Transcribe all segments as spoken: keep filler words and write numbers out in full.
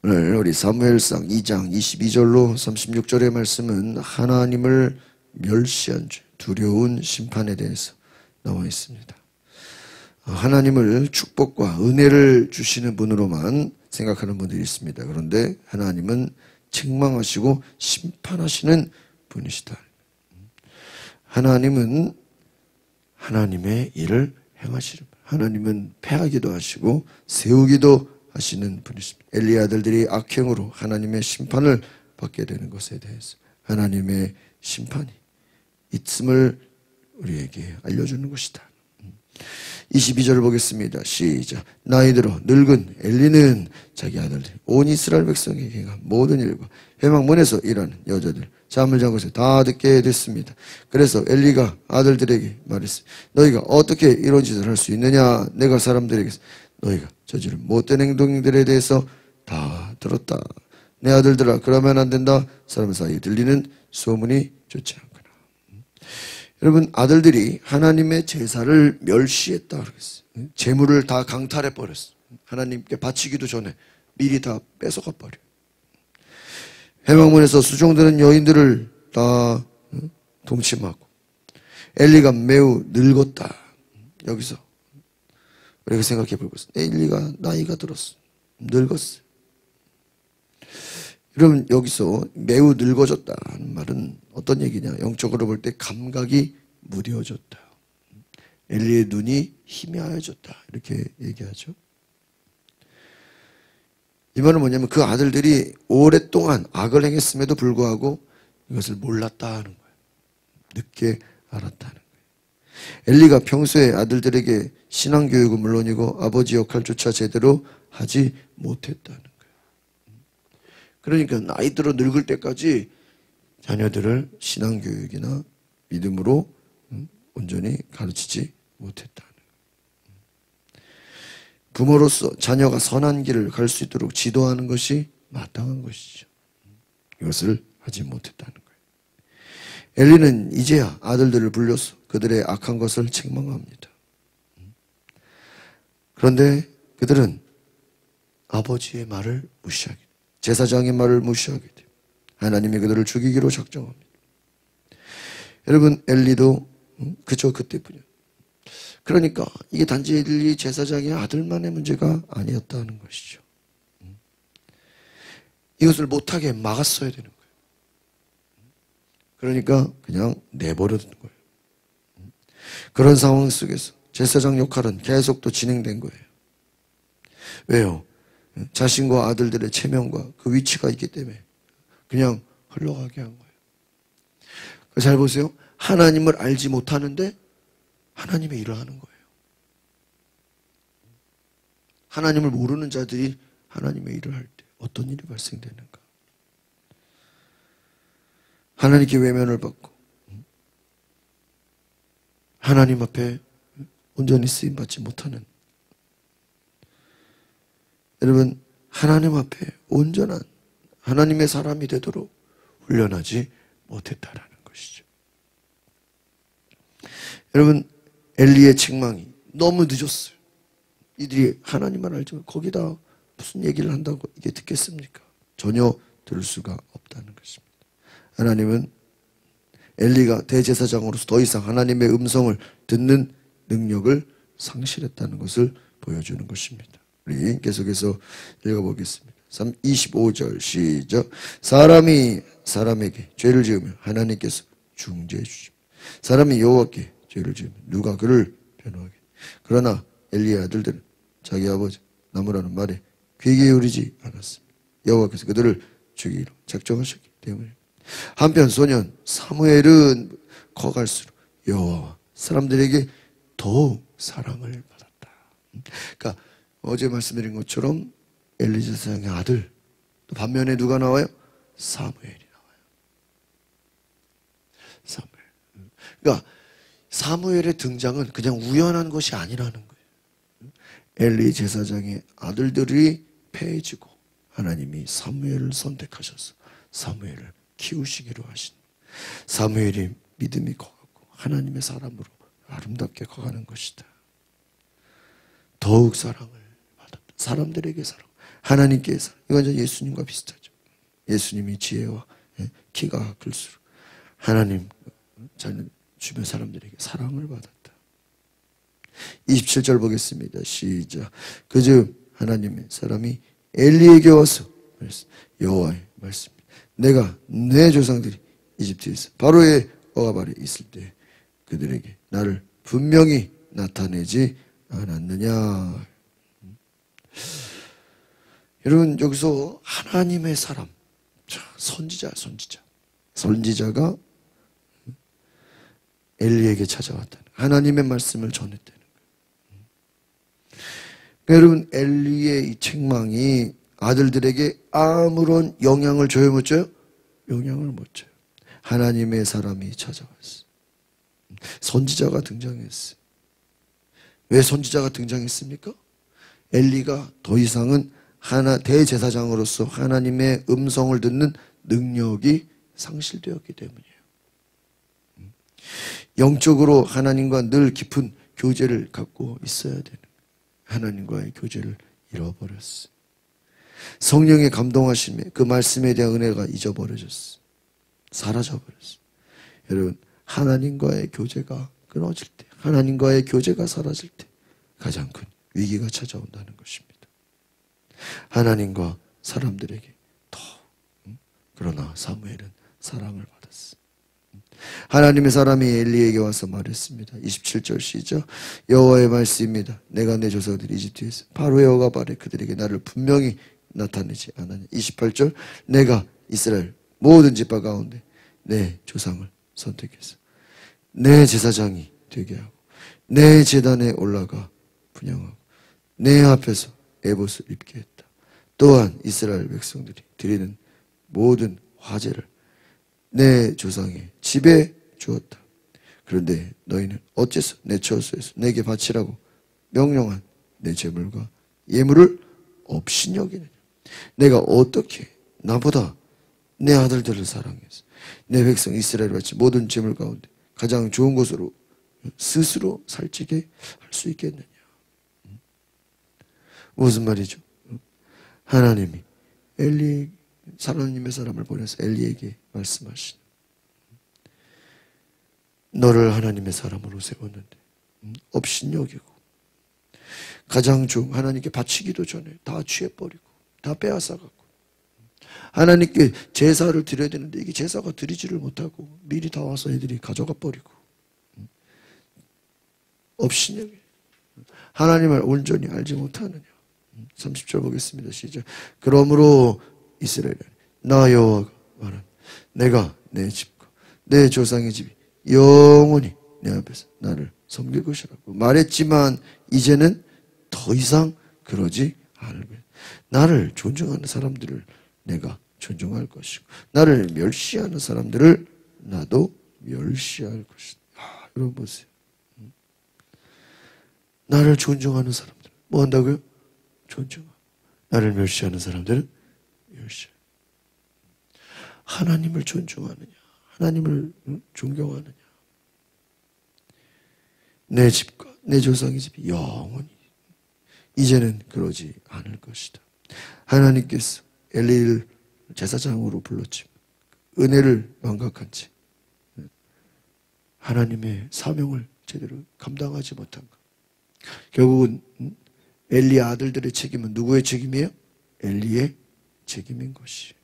오늘 우리 사무엘상 이 장 이십이 절로 삼십육 절의 말씀은 하나님을 멸시한 죄, 두려운 심판에 대해서 나와 있습니다. 하나님을 축복과 은혜를 주시는 분으로만 생각하는 분들이 있습니다. 그런데 하나님은 책망하시고 심판하시는 분이시다. 하나님은 하나님의 일을 행하시는 분. 하나님은 패하기도 하시고 세우기도 하시는 분이십니다. 엘리의 아들들이 악행으로 하나님의 심판을 받게 되는 것에 대해서 하나님의 심판이 있음을 우리에게 알려주는 것이다. 이십이 절을 보겠습니다. 시작. 나이 들어 늙은 엘리는 자기 아들들 온 이스라엘 백성에게 행한 모든 일과 회막문에서 일하는 여자들 잠을 잔 것을 다 듣게 됐습니다. 그래서 엘리가 아들들에게 말했어요. 너희가 어떻게 이런 짓을 할 수 있느냐? 내가 사람들에게 너희가 저지른 못된 행동들에 대해서 다 들었다. 내 아들들아 그러면 안 된다. 사람 사이에 들리는 소문이 좋지 않구나. 여러분 아들들이 하나님의 제사를 멸시했다 그랬어요. 제물을 다 강탈해 버렸어. 하나님께 바치기도 전에 미리 다 뺏어가 버려. 회막문에서 수종드는 여인들을 다 동침하고 엘리가 매우 늙었다. 여기서 우리가 생각해 볼 것은 엘리가 나이가 들었어. 늙었어. 여러분 여기서 매우 늙어졌다는 말은 어떤 얘기냐? 영적으로 볼 때 감각이 무뎌졌다. 엘리의 눈이 희미하여졌다. 이렇게 얘기하죠. 이 말은 뭐냐면 그 아들들이 오랫동안 악을 행했음에도 불구하고 이것을 몰랐다는 거예요. 늦게 알았다는 거예요. 엘리가 평소에 아들들에게 신앙교육은 물론이고 아버지 역할조차 제대로 하지 못했다는 거예요. 그러니까 나이 들어 늙을 때까지 자녀들을 신앙교육이나 믿음으로 온전히 가르치지 못했다는 거예요. 부모로서 자녀가 선한 길을 갈 수 있도록 지도하는 것이 마땅한 것이죠. 이것을 하지 못했다는 거예요. 엘리는 이제야 아들들을 불러서 그들의 악한 것을 책망합니다. 그런데 그들은 아버지의 말을 무시하게 돼요. 제사장의 말을 무시하게 돼요. 하나님이 그들을 죽이기로 작정합니다. 여러분 엘리도 그저 그때뿐이에요. 그러니까 이게 단지 엘리 제사장의 아들만의 문제가 아니었다는 것이죠. 이것을 못하게 막았어야 되는 거예요. 그러니까 그냥 내버려 두는 거예요. 그런 상황 속에서 제사장 역할은 계속 또 진행된 거예요. 왜요? 자신과 아들들의 체면과 그 위치가 있기 때문에 그냥 흘러가게 한 거예요. 잘 보세요. 하나님을 알지 못하는데 하나님의 일을 하는 거예요. 하나님을 모르는 자들이 하나님의 일을 할 때 어떤 일이 발생되는가? 하나님께 외면을 받고 하나님 앞에 온전히 쓰임받지 못하는, 여러분 하나님 앞에 온전한 하나님의 사람이 되도록 훈련하지 못했다라는 것이죠. 여러분 엘리의 책망이 너무 늦었어요. 이들이 하나님만 알지만 거기다 무슨 얘기를 한다고 이게 듣겠습니까? 전혀 들을 수가 없다는 것입니다. 하나님은 엘리가 대제사장으로서 더 이상 하나님의 음성을 듣는 능력을 상실했다는 것을 보여주는 것입니다. 우리 계속해서 읽어보겠습니다. 이십오 절 시작. 사람이 사람에게 죄를 지으면 하나님께서 중재해 주십니다. 사람이 여호와께 죄를 지으면 누가 그를 변호하겠느냐. 그러나 엘리의 아들들은 자기 아버지 나무라는 말에 귀 기울이지 않았습니다. 여호와께서 그들을 죽이기로 작정하셨기 때문에. 한편 소년 사무엘은 커갈수록 여호와와 사람들에게 더욱 사랑을 받았다. 그러니까 어제 말씀드린 것처럼 엘리 제사장의 아들, 또 반면에 누가 나와요? 사무엘이 나와요. 사무엘. 그러니까 사무엘의 등장은 그냥 우연한 것이 아니라는 거예요. 엘리 제사장의 아들들이 패해지고 하나님이 사무엘을 선택하셔서 사무엘을 키우시기로 하신, 사무엘이 믿음이 커가고 하나님의 사람으로 아름답게 커가는 것이다. 더욱 사랑을 받았다. 사람들에게 사랑, 하나님께서, 이건 예수님과 비슷하죠. 예수님이 지혜와 키가 클수록 하나님 자는 주변 사람들에게 사랑을 받았다. 이십칠 절 보겠습니다. 시작. 그중 하나님의 사람이 엘리에게 와서 여호와의 말씀, 내가 내 조상들이 이집트에서 바로의 어가 아래 있을 때 그들에게 나를 분명히 나타내지 않았느냐. 여러분, 여기서 하나님의 사람, 선지자, 선지자, 선지자가 엘리에게 찾아왔다는, 하나님의 말씀을 전했다는 거예요. 그러니까 여러분, 엘리의 이 책망이 아들들에게 아무런 영향을 줘요, 못 줘요? 영향을 못 줘요. 하나님의 사람이 찾아왔어요. 선지자가 등장했어요. 왜 선지자가 등장했습니까? 엘리가 더 이상은 하나 대제사장으로서 하나님의 음성을 듣는 능력이 상실되었기 때문이에요. 영적으로 하나님과 늘 깊은 교제를 갖고 있어야 되는, 하나님과의 교제를 잃어버렸어요. 성령의 감동하심에 그 말씀에 대한 은혜가 잊어버려졌어요. 사라져버렸어요. 여러분, 하나님과의 교제가 끊어질 때, 하나님과의 교제가 사라질 때 가장 큰 위기가 찾아온다는 것입니다. 하나님과 사람들에게 더, 그러나 사무엘은 사랑을 받았어요. 하나님의 사람이 엘리에게 와서 말했습니다. 이십칠 절 시작. 여호와의 말씀입니다. 내가 내 조상들이 이집트에서 바로의 어가 아래 그들에게 나를 분명히 나타내지 않았냐. 이십팔 절. 내가 이스라엘 모든 지파 가운데 내 조상을 선택해서 내 제사장이 되게 하고 내 제단에 올라가 분향하고 내 앞에서 에봇을 입게 했다. 또한 이스라엘 백성들이 드리는 모든 화제를 내 조상의 집에 주었다. 그런데 너희는 어째서 내 처소에서 내게 바치라고 명령한 내 제물과 예물을 없이 여기느냐. 내가 어떻게 나보다 내 아들들을 사랑해서 내 백성 이스라엘을 바치 모든 제물 가운데 가장 좋은 것으로 스스로 살찌게 할 수 있겠느냐. 무슨 말이죠? 하나님이 엘리, 하나님의 사람을 보내서 엘리에게 말씀하신, 너를 하나님의 사람으로 세웠는데 업신여기고 가장 좋은, 하나님께 바치기도 전에 다 취해버리고 다 빼앗아갖고 하나님께 제사를 드려야 되는데 이게 제사가 드리지를 못하고 미리 다 와서 애들이 가져가 버리고 업신여기, 하나님을 온전히 알지 못하느냐. 삼십 절 보겠습니다. 시작. 그러므로 이스라엘은 나 여호와가 말한 내가 내 집과 내 조상의 집이 영원히 내 앞에서 나를 섬길 것이라고 말했지만 이제는 더 이상 그러지 않을 거야. 나를 존중하는 사람들을 내가 존중할 것이고 나를 멸시하는 사람들을 나도 멸시할 것이다. 아, 여러분 보세요. 나를 존중하는 사람들 뭐 한다고요? 존중하고 나를 멸시하는 사람들은 멸시. 하나님을 존중하느냐, 하나님을 존경하느냐. 내 집과 내 조상의 집이 영원히 이제는 그러지 않을 것이다. 하나님께서 엘리를 제사장으로 불렀지만 은혜를 망각한 채 하나님의 사명을 제대로 감당하지 못한 것. 결국은 엘리의 아들들의 책임은 누구의 책임이에요? 엘리의 책임인 것이.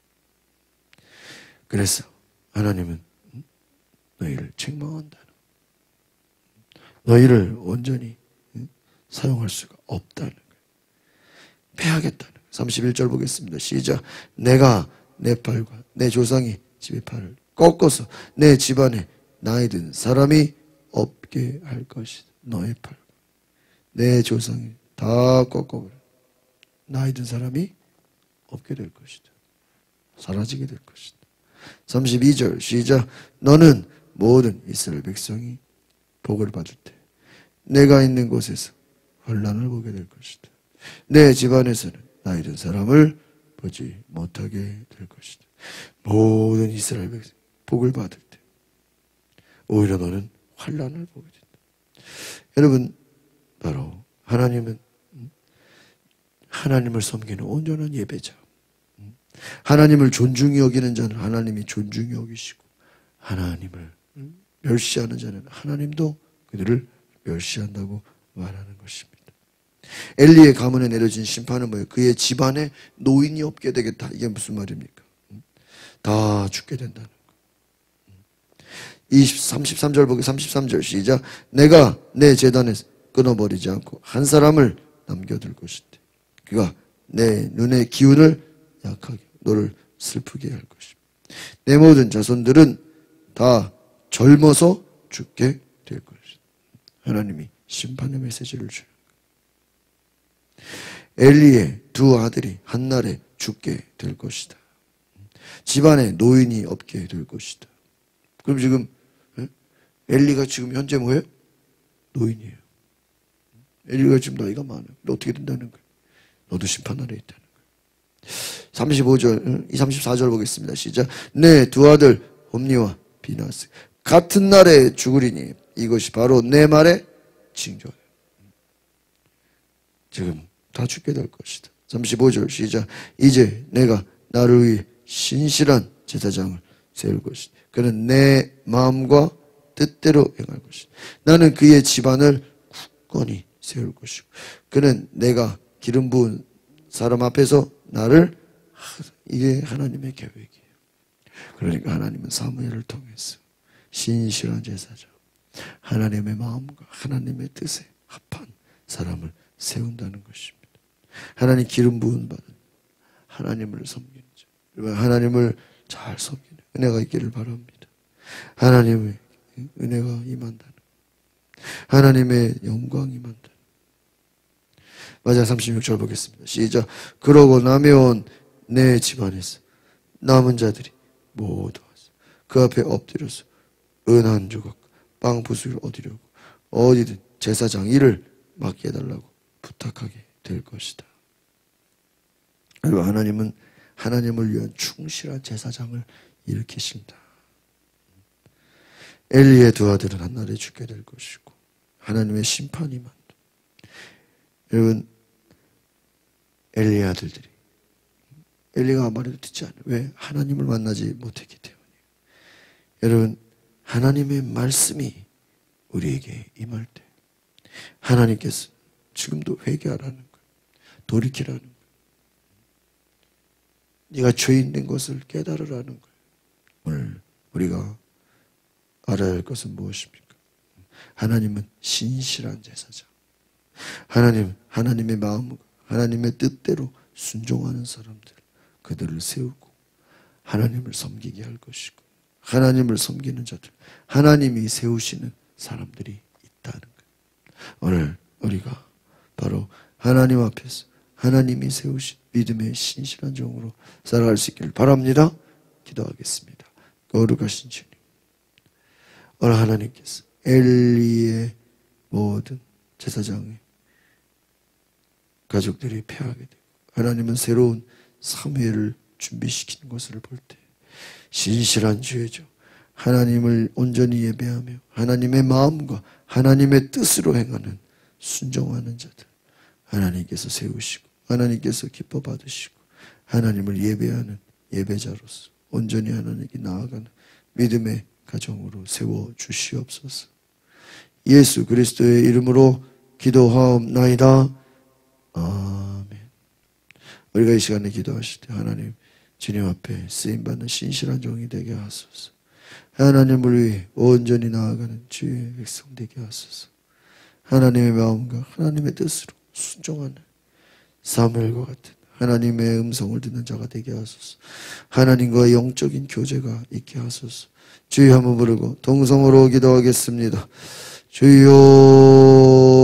그래서 하나님은 너희를 책망한다는, 너희를 온전히 사용할 수가 없다는 거예요. 패하겠다는 거예요. 삼십일 절 보겠습니다. 시작. 내가 내 팔과 내 조상이 집의 팔을 꺾어서 내 집안에 나이 든 사람이 없게 할 것이다. 너의 팔과 내 조상이 다 꺾어버려. 나이 든 사람이 없게 될 것이다. 사라지게 될 것이다. 삼십이 절 시작. 너는 모든 이스라엘 백성이 복을 받을 때 내가 있는 곳에서 환난을 보게 될 것이다. 내 집안에서는 나이 든 사람을 보지 못하게 될 것이다. 모든 이스라엘 백성이 복을 받을 때 오히려 너는 환난을 보게 된다. 여러분, 바로 하나님은 하나님을 섬기는 온전한 예배자. 하나님을 존중히 여기는 자는 하나님이 존중히 여기시고, 하나님을 멸시하는 자는 하나님도 그들을 멸시한다고 말하는 것입니다. 엘리의 가문에 내려진 심판은 뭐예요? 그의 집안에 노인이 없게 되겠다. 이게 무슨 말입니까? 다 죽게 된다는 거. 삼십삼 절 보기 삼십삼 절 시작. 내가 내 제단에서 끊어버리지 않고 한 사람을 남겨둘 것인데 그가 내 눈의 기운을 약하게 너를 슬프게 할 것입니다. 내 모든 자손들은 다 젊어서 죽게 될 것이다. 하나님이 심판의 메시지를 주는 거예요. 엘리의 두 아들이 한날에 죽게 될 것이다. 집안에 노인이 없게 될 것이다. 그럼 지금 엘리가 지금 현재 뭐예요? 노인이에요. 엘리가 지금 나이가 많아요. 어떻게 된다는 거예요? 너도 심판 아래 있다는 거예요. 삼십오 절, 삼십사 절 보겠습니다. 시작. 내 두 아들 홈니와 비나스 같은 날에 죽으리니 이것이 바로 내 말의 징조예요. 지금 다 죽게 될 것이다. 삼십오 절 시작. 이제 내가 나를 위해 신실한 제사장을 세울 것이다. 그는 내 마음과 뜻대로 행할 것이다. 나는 그의 집안을 굳건히 세울 것이고 그는 내가 기름 부은 사람 앞에서 나를, 이게 하나님의 계획이에요. 그러니까 하나님은 사무엘을 통해서 신실한 제사장, 하나님의 마음과 하나님의 뜻에 합한 사람을 세운다는 것입니다. 하나님 기름 부은 받은 하나님을 섬기는 자, 하나님을 잘 섬기는 은혜가 있기를 바랍니다. 하나님의 은혜가 임한다는, 하나님의 영광이 임한다는. 마지막 삼십육 절 보겠습니다. 시작. 그러고 나면 내 집안에서 남은 자들이 모두 와서 그 앞에 엎드려서 은 한 조각 빵 부수를 얻으려고 어디든 제사장 일을 맡게 해달라고 부탁하게 될 것이다. 그리고 하나님은 하나님을 위한 충실한 제사장을 일으키신다. 엘리의 두 아들은 한날에 죽게 될 것이고 하나님의 심판이 임한다. 여러분, 엘리의 아들들이 엘리가 아무 말해도 듣지 않아요. 왜? 하나님을 만나지 못했기 때문이에요. 여러분, 하나님의 말씀이 우리에게 임할 때 하나님께서 지금도 회개하라는 거예요. 돌이키라는 거예요. 네가 죄인 된 것을 깨달으라는 거예요. 오늘 우리가 알아야 할 것은 무엇입니까? 하나님은 신실한 제사장. 하나님, 하나님의 마음과 하나님의 뜻대로 순종하는 사람들, 그들을 세우고 하나님을 섬기게 할 것이고 하나님을 섬기는 자들, 하나님이 세우시는 사람들이 있다는 거예요. 오늘 우리가 바로 하나님 앞에서 하나님이 세우신 믿음의 신실한 종으로 살아갈 수 있기를 바랍니다. 기도하겠습니다. 거룩하신 주님, 오늘 하나님께서 엘리의 모든 제사장의 가족들이 패하게 되고 하나님은 새로운 사무엘을 준비시키는 것을 볼 때 신실한 주의죠. 하나님을 온전히 예배하며 하나님의 마음과 하나님의 뜻으로 행하는 순종하는 자들 하나님께서 세우시고 하나님께서 기뻐 받으시고 하나님을 예배하는 예배자로서 온전히 하나님께 나아가는 믿음의 가정으로 세워주시옵소서. 예수 그리스도의 이름으로 기도하옵나이다. 아멘. 우리가 이 시간에 기도하실 때 하나님 주님 앞에 쓰임받는 신실한 종이 되게 하소서. 하나님을 위해 온전히 나아가는 주의 백성 되게 하소서. 하나님의 마음과 하나님의 뜻으로 순종하는 사무엘과 같은 하나님의 음성을 듣는 자가 되게 하소서. 하나님과 영적인 교제가 있게 하소서. 주여 한번 부르고 동성으로 기도하겠습니다. 주여